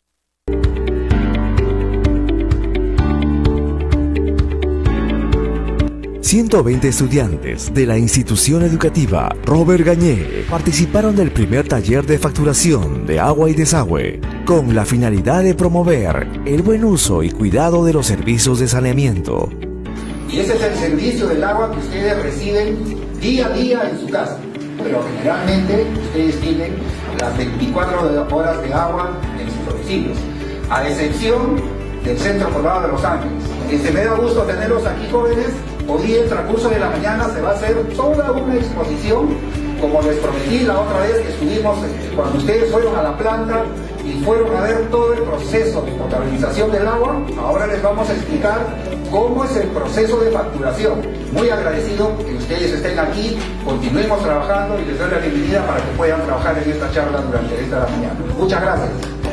ciento veinte estudiantes de la institución educativa Robert Gañé participaron del primer taller de facturación de agua y desagüe con la finalidad de promover el buen uso y cuidado de los servicios de saneamiento. Y ese es el servicio del agua que ustedes reciben día a día en su casa. Pero generalmente ustedes tienen las veinticuatro horas de agua en sus domicilios, a excepción del Centro Poblado de Los Ángeles. Este, me da gusto tenerlos aquí, jóvenes. Hoy, en el transcurso de la mañana, se va a hacer toda una exposición, como les prometí la otra vez que estuvimos, cuando ustedes fueron a la planta y fueron a ver todo el proceso de potabilización del agua. Ahora les vamos a explicar cómo es el proceso de facturación. Muy agradecido que ustedes estén aquí, continuemos trabajando y les doy la bienvenida para que puedan trabajar en esta charla durante esta mañana. Muchas gracias.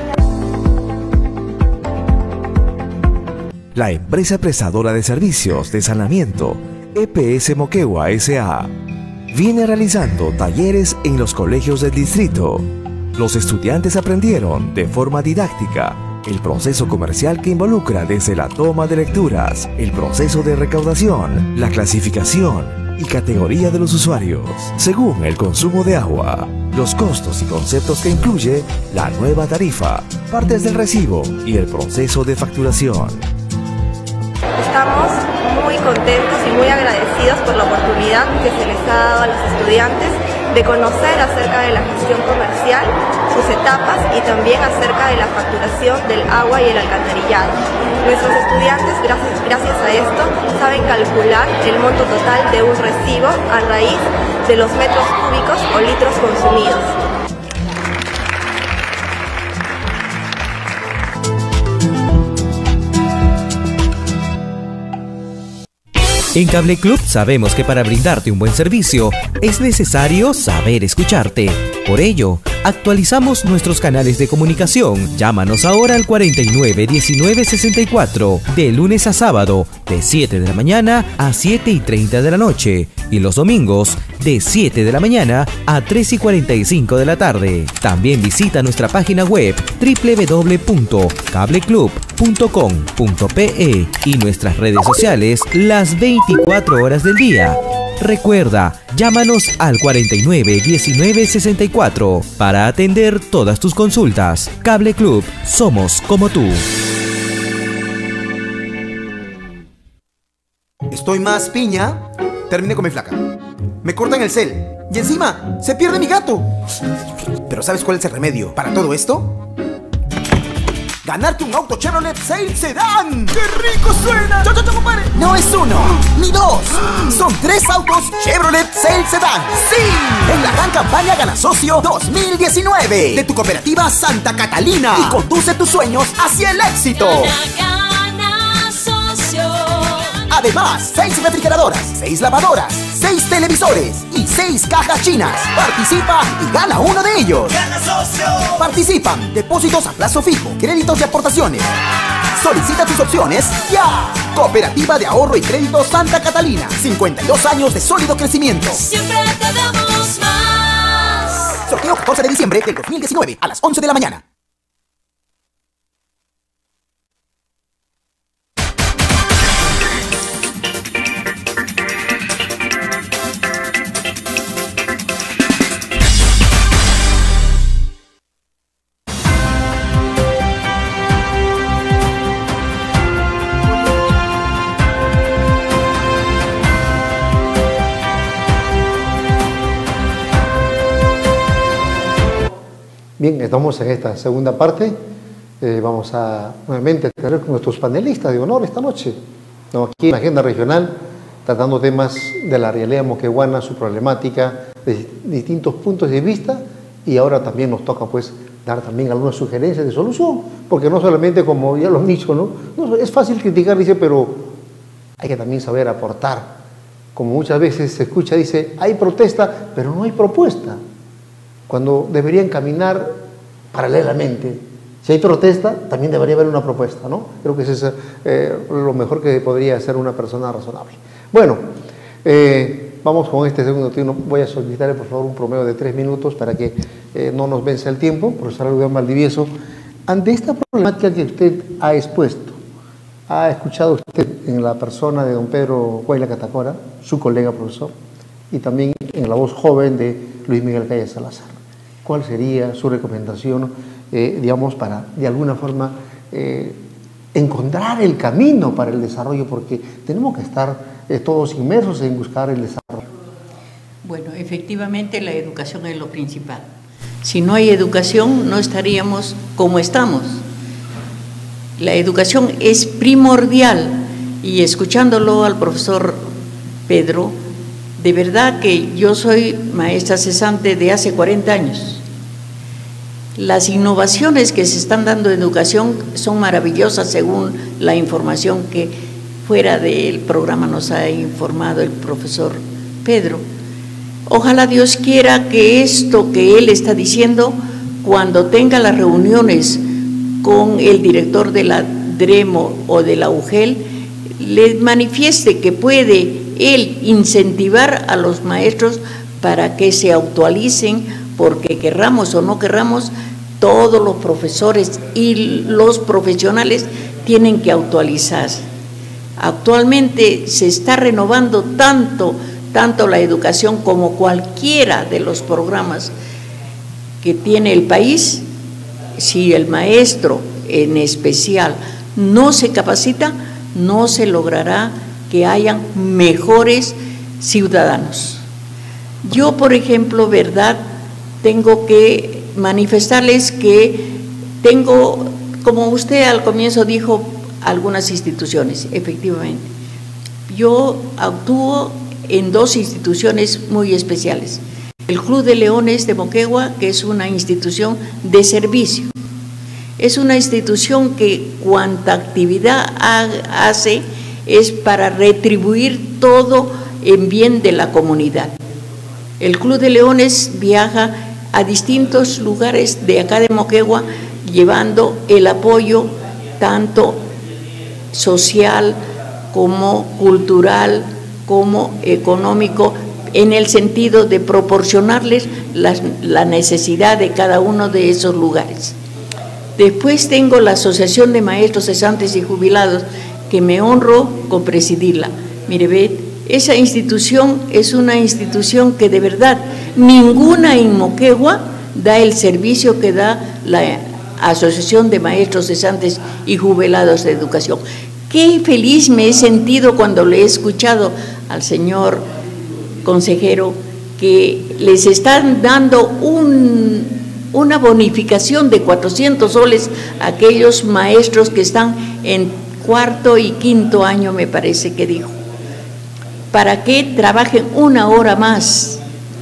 La empresa prestadora de servicios de saneamiento E P S Moquegua S A viene realizando talleres en los colegios del distrito. Los estudiantes aprendieron de forma didáctica el proceso comercial que involucra desde la toma de lecturas, el proceso de recaudación, la clasificación y categoría de los usuarios, según el consumo de agua, los costos y conceptos que incluye la nueva tarifa, partes del recibo y el proceso de facturación. Estamos muy contentos y muy agradecidos por la oportunidad que se les ha dado a los estudiantes de conocer acerca de la gestión comercial, sus etapas y también acerca de la facturación del agua y el alcantarillado. Nuestros estudiantes, gracias, gracias a esto, saben calcular el monto total de un recibo a raíz de los metros cúbicos o litros consumidos. En Cable Club sabemos que para brindarte un buen servicio es necesario saber escucharte. Por ello, actualizamos nuestros canales de comunicación. Llámanos ahora al cuarenta y nueve, diecinueve, sesenta y cuatro, de lunes a sábado, de siete de la mañana a siete y treinta de la noche, y los domingos, de siete de la mañana a tres y cuarenta y cinco de la tarde. También visita nuestra página web doble u doble u doble u punto cable club punto com punto pe y nuestras redes sociales las veinticuatro horas del día. Recuerda, llámanos al cuarenta y nueve, diecinueve, sesenta y cuatro para atender todas tus consultas. Cable Club, somos como tú. Estoy más piña. Terminé con mi flaca. Me cortan el cel. Y encima, se pierde mi gato. Pero ¿sabes cuál es el remedio para todo esto? Ganarte un auto Chevrolet Sail Sedan. ¡Qué rico suena! ¡Cho, cho, cho, compadre! No es uno, ni dos. Son tres autos Chevrolet Sail Sedan. ¡Sí! En la gran campaña Gana Socio dos mil diecinueve de tu cooperativa Santa Catalina. Y conduce tus sueños hacia el éxito. Gana, gana, socio. Además, seis refrigeradoras, seis lavadoras, seis televisores y seis cajas chinas. Participa y gana uno de ellos. ¡Gana socio! Participan depósitos a plazo fijo, créditos y aportaciones. Solicita tus opciones ya. Cooperativa de Ahorro y Crédito Santa Catalina. cincuenta y dos años de sólido crecimiento. Siempre te damos más. Sorteo catorce de diciembre del dos mil diecinueve a las once de la mañana. Bien, estamos en esta segunda parte. Eh, vamos a nuevamente tener con nuestros panelistas de honor esta noche, ¿no? Aquí en la agenda regional, tratando temas de la realidad moqueguana, su problemática, de distintos puntos de vista, y ahora también nos toca pues dar también algunas sugerencias de solución, porque no solamente, como ya lo han dicho, ¿no? No, es fácil criticar, dice, pero hay que también saber aportar. Como muchas veces se escucha, dice, hay protesta, pero no hay propuesta, cuando deberían caminar paralelamente. Si hay protesta, también debería haber una propuesta, ¿no? Creo que eso es eh, lo mejor que podría hacer una persona razonable. Bueno, eh, vamos con este segundo turno. Voy a solicitarle, por favor, un promedio de tres minutos para que eh, no nos venza el tiempo. Profesor Aludán Valdivieso, ante esta problemática que usted ha expuesto, ha escuchado usted en la persona de don Pedro Guayla Catacora, su colega profesor, y también en la voz joven de Luis Miguel Calle Salazar. ¿Cuál sería su recomendación, eh, digamos, para de alguna forma eh, encontrar el camino para el desarrollo? Porque tenemos que estar eh, todos inmersos en buscar el desarrollo. Bueno, efectivamente la educación es lo principal. Si no hay educación, no estaríamos como estamos. La educación es primordial, y escuchándolo al profesor Pedro, de verdad que yo soy maestra cesante de hace cuarenta años. Las innovaciones que se están dando en educación son maravillosas según la información que fuera del programa nos ha informado el profesor Pedro. Ojalá Dios quiera que esto que él está diciendo, cuando tenga las reuniones con el director de la DREMO o de la UGEL, le manifieste que puede él incentivar a los maestros para que se actualicen, porque querramos o no querramos, todos los profesores y los profesionales tienen que actualizarse. Actualmente se está renovando tanto, tanto la educación como cualquiera de los programas que tiene el país. Si el maestro en especial no se capacita, no se logrará que hayan mejores ciudadanos. Yo, por ejemplo, verdad, tengo que manifestarles que tengo, como usted al comienzo dijo, algunas instituciones, efectivamente. Yo actúo en dos instituciones muy especiales. El Club de Leones de Moquegua, que es una institución de servicio. Es una institución que cuanta actividad hace es para retribuir todo en bien de la comunidad. El Club de Leones viaja a distintos lugares de acá de Moquegua llevando el apoyo tanto social como cultural como económico, en el sentido de proporcionarles la, la necesidad de cada uno de esos lugares. Después tengo la Asociación de Maestros Cesantes y Jubilados, que me honro con presidirla. Mire, ve, esa institución es una institución que de verdad ninguna en Moquegua da el servicio que da la Asociación de Maestros Cesantes y Jubilados de Educación. Qué feliz me he sentido cuando le he escuchado al señor consejero que les están dando un, una bonificación de cuatrocientos soles a aquellos maestros que están en cuarto y quinto año, me parece que dijo, para que trabajen una hora más.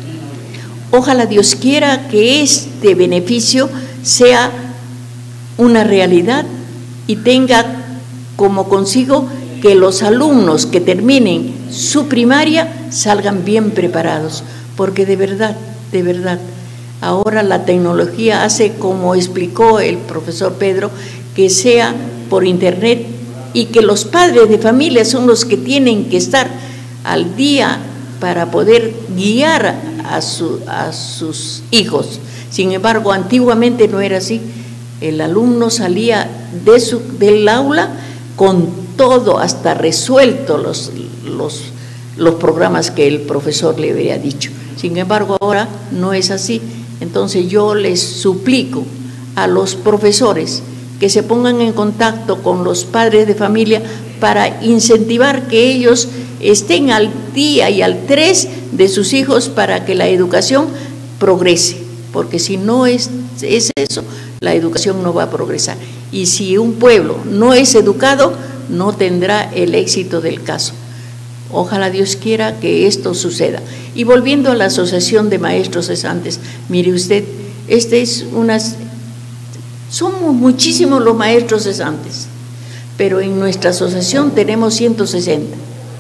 Ojalá Dios quiera que este beneficio sea una realidad y tenga como consigo que los alumnos que terminen su primaria salgan bien preparados, porque de verdad, de verdad, ahora la tecnología hace, como explicó el profesor Pedro, que sea por internet y que los padres de familia son los que tienen que estar al día para poder guiar a, su, a sus hijos. Sin embargo, antiguamente no era así. El alumno salía de su, del aula con todo, hasta resuelto los, los, los programas que el profesor le había dicho. Sin embargo, ahora no es así. Entonces yo les suplico a los profesores que se pongan en contacto con los padres de familia para incentivar que ellos estén al día y al tres de sus hijos para que la educación progrese, porque si no es, es eso, la educación no va a progresar. Y si un pueblo no es educado, no tendrá el éxito del caso. Ojalá Dios quiera que esto suceda. Y volviendo a la Asociación de Maestros Cesantes, mire usted, este es unas, somos muchísimos los maestros cesantes, pero en nuestra asociación tenemos ciento sesenta.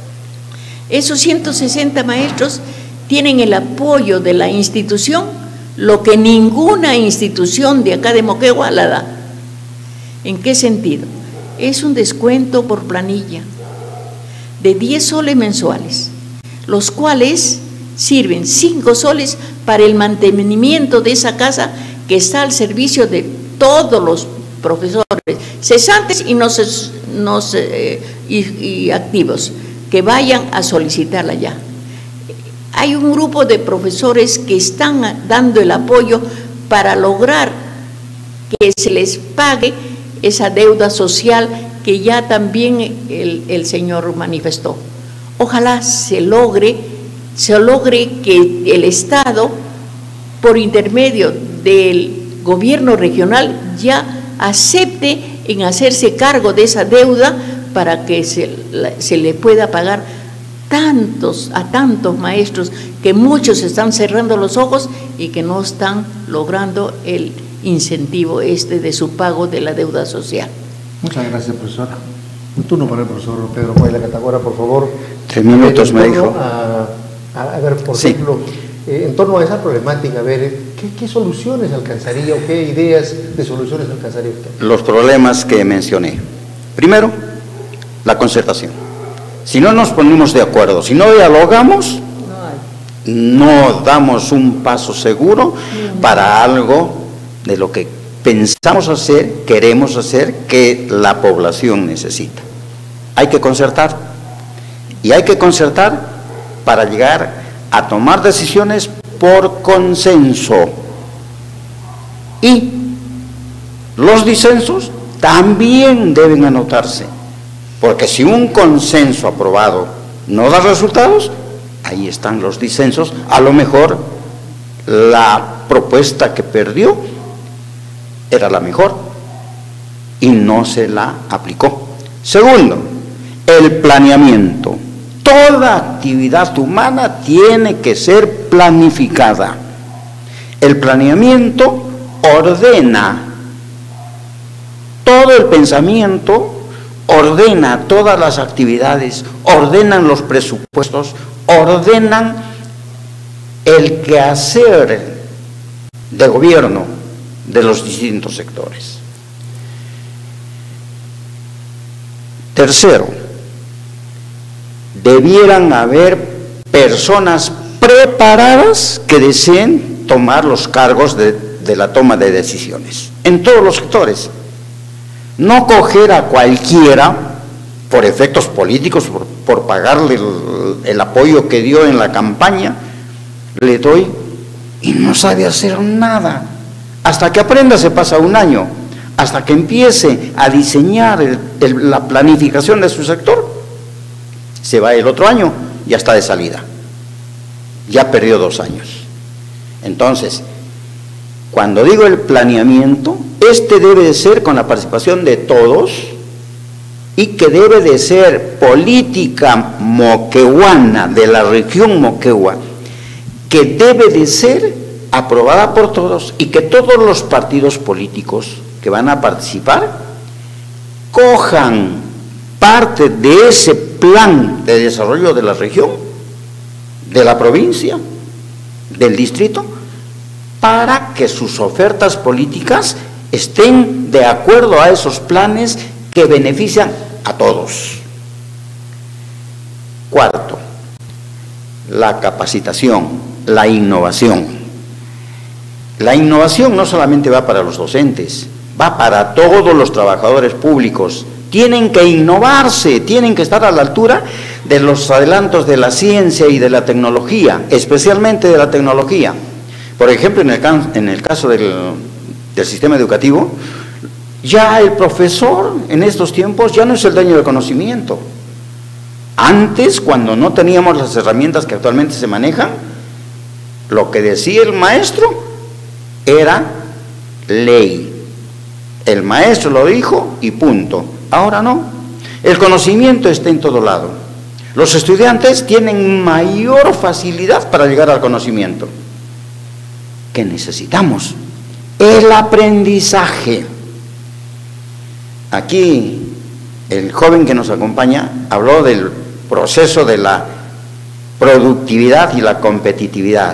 Esos ciento sesenta maestros tienen el apoyo de la institución, lo que ninguna institución de acá de Moquegua la da. ¿En qué sentido? Es un descuento por planilla de diez soles mensuales, los cuales sirven cinco soles para el mantenimiento de esa casa que está al servicio de todos los profesores cesantes y, no, no, eh, y, y activos que vayan a solicitarla ya. Hay un grupo de profesores que están dando el apoyo para lograr que se les pague esa deuda social que ya también el, el señor manifestó. Ojalá se logre, se logre que el Estado, por intermedio del gobierno regional, ya acepte en hacerse cargo de esa deuda para que se, se le pueda pagar tantos, a tantos maestros que muchos están cerrando los ojos y que no están logrando el incentivo este de su pago de la deuda social. Muchas gracias, profesora. Un turno para el profesor Pedro Puebla Catagora, por favor. Tres minutos, me dijo. A, a, a ver, por sí. ejemplo, eh, en torno a esa problemática, a ver, ¿qué, qué soluciones alcanzaría o qué ideas de soluciones alcanzaría usted? Los problemas que mencioné. Primero, la concertación. Si no nos ponemos de acuerdo, si no dialogamos, no damos un paso seguro para algo de lo que pensamos hacer, queremos hacer, que la población necesita. Hay que concertar, y hay que concertar para llegar a tomar decisiones por consenso. Y los disensos también deben anotarse, porque si un consenso aprobado no da resultados, ahí están los disensos. A lo mejor la propuesta que perdió era la mejor y no se la aplicó. Segundo, el planeamiento. Toda actividad humana tiene que ser planificada. El planeamiento ordena todo el pensamiento, ordena todas las actividades, ordenan los presupuestos, ordenan el quehacer de gobierno de los distintos sectores. Tercero, debieran haber personas preparadas que deseen tomar los cargos de, de la toma de decisiones, en todos los sectores. No coger a cualquiera por efectos políticos, por, por pagarle el, el apoyo que dio en la campaña, le doy y no sabe hacer nada. Hasta que aprenda se pasa un año, hasta que empiece a diseñar el, el, la planificación de su sector, se va el otro año, ya está de salida, ya perdió dos años. Entonces, cuando digo el planeamiento, este debe de ser con la participación de todos y que debe de ser política moquehuana de la región Moquegua, que debe de ser aprobada por todos y que todos los partidos políticos que van a participar cojan parte de ese plan de desarrollo de la región, de la provincia, del distrito, para que sus ofertas políticas estén de acuerdo a esos planes que benefician a todos. Cuarto, la capacitación, la innovación. La innovación no solamente va para los docentes, va para todos los trabajadores públicos. Tienen que innovarse, tienen que estar a la altura de los adelantos de la ciencia y de la tecnología, especialmente de la tecnología. Por ejemplo, en el, en el caso del, del sistema educativo, ya el profesor en estos tiempos ya no es el dueño del conocimiento. Antes, cuando no teníamos las herramientas que actualmente se manejan, lo que decía el maestro era ley. El maestro lo dijo y punto. Ahora no. El conocimiento está en todo lado. Los estudiantes tienen mayor facilidad para llegar al conocimiento. ¿Qué necesitamos? El aprendizaje. Aquí el joven que nos acompaña habló del proceso de la productividad y la competitividad.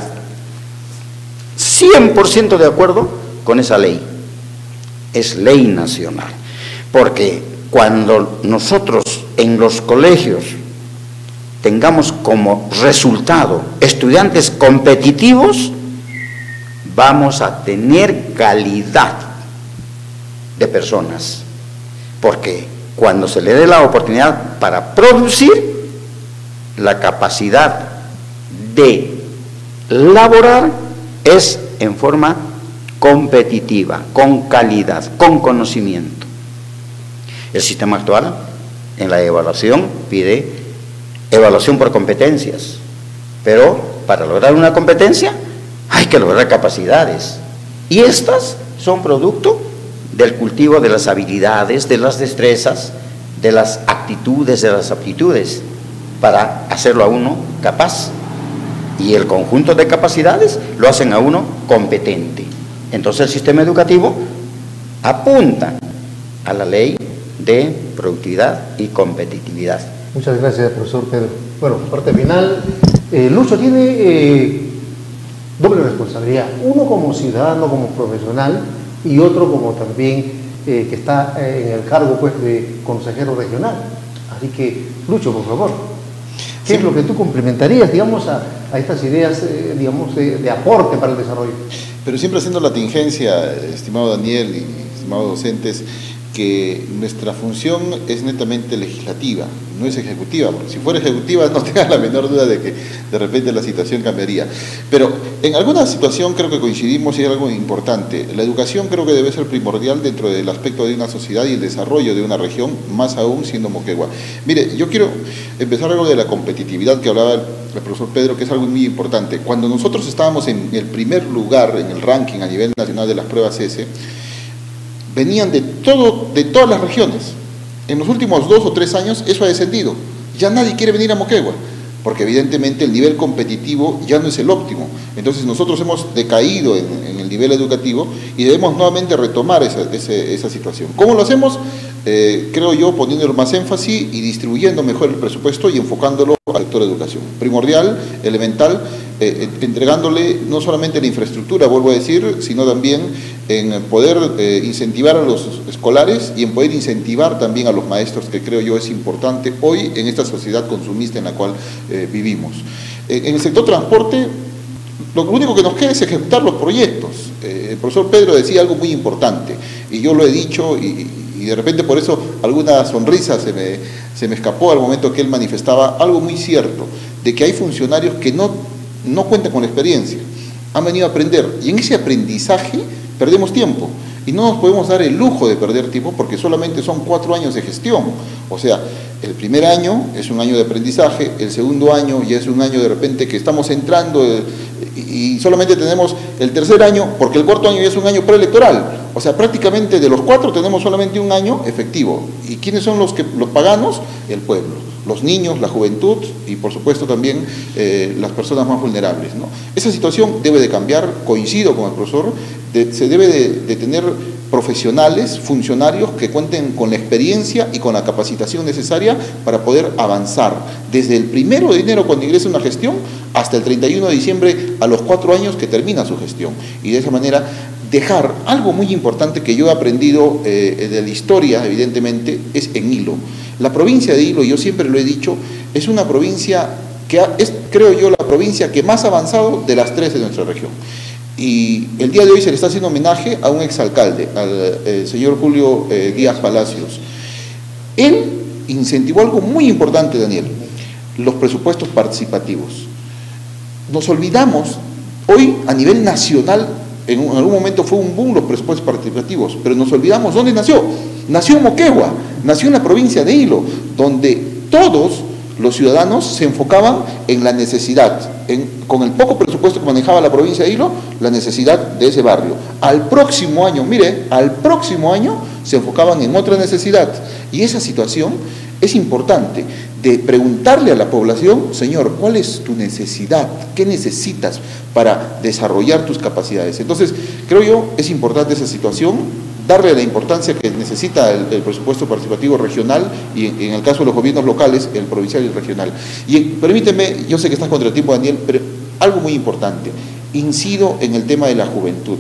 cien por ciento de acuerdo con esa ley. Es ley nacional. Porque cuando nosotros en los colegios tengamos como resultado estudiantes competitivos, vamos a tener calidad de personas. Porque cuando se le dé la oportunidad para producir, la capacidad de laborar es en forma competitiva, con calidad, con conocimiento. El sistema actual, en la evaluación, pide evaluación por competencias, pero para lograr una competencia hay que lograr capacidades, y estas son producto del cultivo de las habilidades, de las destrezas, de las actitudes, de las aptitudes, para hacerlo a uno capaz, y el conjunto de capacidades lo hacen a uno competente. Entonces el sistema educativo apunta a la ley de productividad y competitividad. Muchas gracias, profesor Pedro. Bueno, parte final, eh, Lucho tiene eh, doble responsabilidad, uno como ciudadano, como profesional, y otro como también eh, que está eh, en el cargo pues de consejero regional. Así que, Lucho, por favor, ¿qué sí. es lo que tú complementarías, digamos, a, a estas ideas, eh, digamos, de, de aporte para el desarrollo? Pero siempre haciendo la tingencia, estimado Daniel y estimados docentes, que nuestra función es netamente legislativa, no es ejecutiva, porque si fuera ejecutiva no tenga la menor duda de que de repente la situación cambiaría. Pero en alguna situación creo que coincidimos y es algo importante. La educación creo que debe ser primordial dentro del aspecto de una sociedad y el desarrollo de una región, más aún siendo Moquegua. Mire, yo quiero empezar algo de la competitividad que hablaba el, el profesor Pedro, que es algo muy importante. Cuando nosotros estábamos en el primer lugar en el ranking a nivel nacional de las pruebas E S E, venían de, todo, de todas las regiones. En los últimos dos o tres años eso ha descendido. Ya nadie quiere venir a Moquegua, porque evidentemente el nivel competitivo ya no es el óptimo. Entonces nosotros hemos decaído en, en el nivel educativo y debemos nuevamente retomar esa, esa, esa situación. ¿Cómo lo hacemos? eh, creo yo, poniendo más énfasis y distribuyendo mejor el presupuesto y enfocándolo al sector de educación. Primordial, elemental, eh, entregándole no solamente la infraestructura, vuelvo a decir, sino también en poder eh, incentivar a los escolares y en poder incentivar también a los maestros, que creo yo es importante hoy en esta sociedad consumista en la cual eh, vivimos. Eh, en el sector transporte, lo único que nos queda es ejecutar los proyectos. Eh, el profesor Pedro decía algo muy importante, y yo lo he dicho, y, y de repente por eso alguna sonrisa se me, se me escapó al momento que él manifestaba algo muy cierto, de que hay funcionarios que no, no cuentan con la experiencia, han venido a aprender, y en ese aprendizaje perdemos tiempo, y no nos podemos dar el lujo de perder tiempo porque solamente son cuatro años de gestión. O sea, el primer año es un año de aprendizaje, el segundo año ya es un año de repente que estamos entrando eh, y solamente tenemos el tercer año, porque el cuarto año ya es un año preelectoral. O sea, prácticamente de los cuatro tenemos solamente un año efectivo. ¿Y quiénes son los, que, los paganos? El pueblo, los niños, la juventud y por supuesto también eh, las personas más vulnerables, ¿no? Esa situación debe de cambiar, coincido con el profesor, de, se debe de, de tener profesionales, funcionarios que cuenten con la experiencia y con la capacitación necesaria para poder avanzar desde el primero de enero cuando ingresa una gestión hasta el treinta y uno de diciembre a los cuatro años que termina su gestión, y de esa manera dejar algo muy importante que yo he aprendido eh, de la historia, evidentemente, es en Hilo. La provincia de Hilo, yo siempre lo he dicho, es una provincia que ha, es, creo yo, la provincia que más ha avanzado de las tres de nuestra región. Y el día de hoy se le está haciendo homenaje a un exalcalde, al eh, señor Julio eh, Díaz Palacios. Él incentivó algo muy importante, Daniel, los presupuestos participativos. Nos olvidamos, hoy a nivel nacional, en, un, en algún momento fue un boom los presupuestos participativos, pero nos olvidamos dónde nació. Nació en Moquegua, nació en la provincia de Hilo, donde todos los ciudadanos se enfocaban en la necesidad, en, con el poco presupuesto que manejaba la provincia de Hilo, la necesidad de ese barrio. Al próximo año, mire, al próximo año se enfocaban en otra necesidad, y esa situación es importante, de preguntarle a la población, señor, ¿cuál es tu necesidad? ¿Qué necesitas para desarrollar tus capacidades? Entonces, creo yo, es importante esa situación, darle la importancia que necesita el, el presupuesto participativo regional y en, en el caso de los gobiernos locales, el provincial y el regional. Y permíteme, yo sé que estás contra el tiempo, Daniel, pero algo muy importante, incido en el tema de la juventud.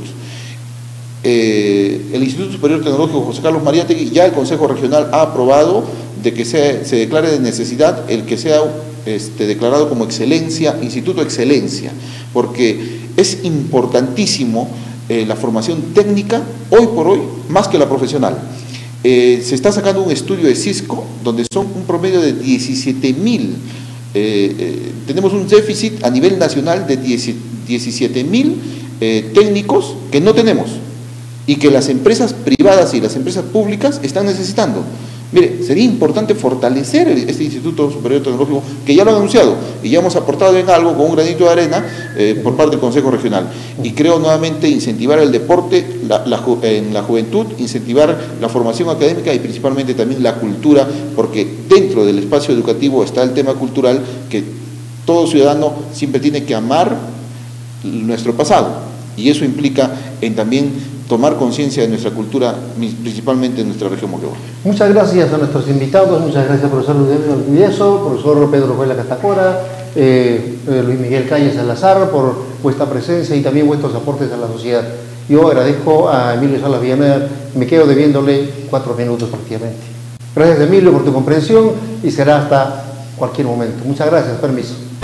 Eh, el Instituto Superior Tecnológico José Carlos Mariátegui, ya el Consejo Regional ha aprobado de que se, se declare de necesidad el que sea este, declarado como excelencia, Instituto Excelencia, porque es importantísimo Eh, la formación técnica, hoy por hoy, más que la profesional. Eh, se está sacando un estudio de Cisco, donde son un promedio de diecisiete mil, eh, eh, tenemos un déficit a nivel nacional de diecisiete mil eh, técnicos que no tenemos, y que las empresas privadas y las empresas públicas están necesitando. Mire, sería importante fortalecer este Instituto Superior Tecnológico, que ya lo han anunciado, y ya hemos aportado en algo con un granito de arena eh, por parte del Consejo Regional. Y creo nuevamente incentivar el deporte la, la, en la juventud, incentivar la formación académica y principalmente también la cultura, porque dentro del espacio educativo está el tema cultural, que todo ciudadano siempre tiene que amar nuestro pasado, y eso implica en también tomar conciencia de nuestra cultura, principalmente en nuestra región Moquegua. Muchas gracias a nuestros invitados, muchas gracias profesor Luis Villieso, profesor Pedro Juela Catacora, eh, Luis Miguel Calle Salazar, por vuestra presencia y también vuestros aportes a la sociedad. Yo agradezco a Emilio Salas Villanueva, me quedo debiéndole cuatro minutos prácticamente. Gracias Emilio por tu comprensión y será hasta cualquier momento. Muchas gracias, permiso.